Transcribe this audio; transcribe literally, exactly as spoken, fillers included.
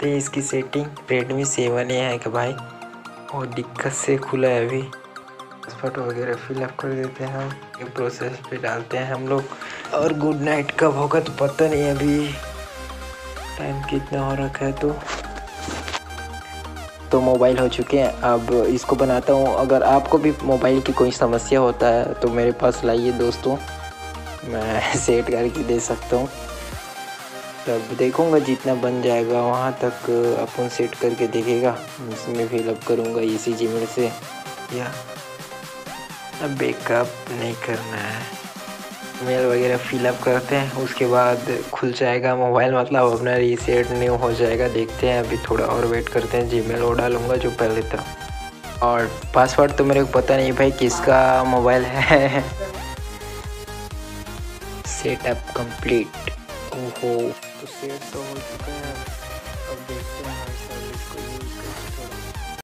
करते हैं इसकी सेटिंग। रेडमी सेवन ए है कि भाई, और दिक्कत से खुला है अभी। फोटो वगैरह फिलअप कर देते हैं हम, ये प्रोसेस पे डालते हैं हम लोग। और गुड नाइट कब होगा तो पता नहीं, अभी टाइम कितना हो रखा है। तो तो मोबाइल हो चुके हैं, अब इसको बनाता हूँ। अगर आपको भी मोबाइल की कोई समस्या होता है तो मेरे पास लाइए दोस्तों, मैं सेट करके दे सकता हूँ। तब देखूँगा जितना बन जाएगा वहाँ तक अपन सेट करके देखेगा। इसमें फिलअप करूँगा इसी जीमेल से, या अब बैकअप नहीं करना है। मेल वगैरह फिलअप करते हैं, उसके बाद खुल जाएगा मोबाइल, मतलब अपना रीसेट न्यू हो जाएगा। देखते हैं, अभी थोड़ा और वेट करते हैं। जीमेल वो डालूँगा जो पहले था, और पासवर्ड तो मेरे को पता नहीं भाई किसका मोबाइल है। Setup complete. ओहो, तो सेट तो हो चुका है।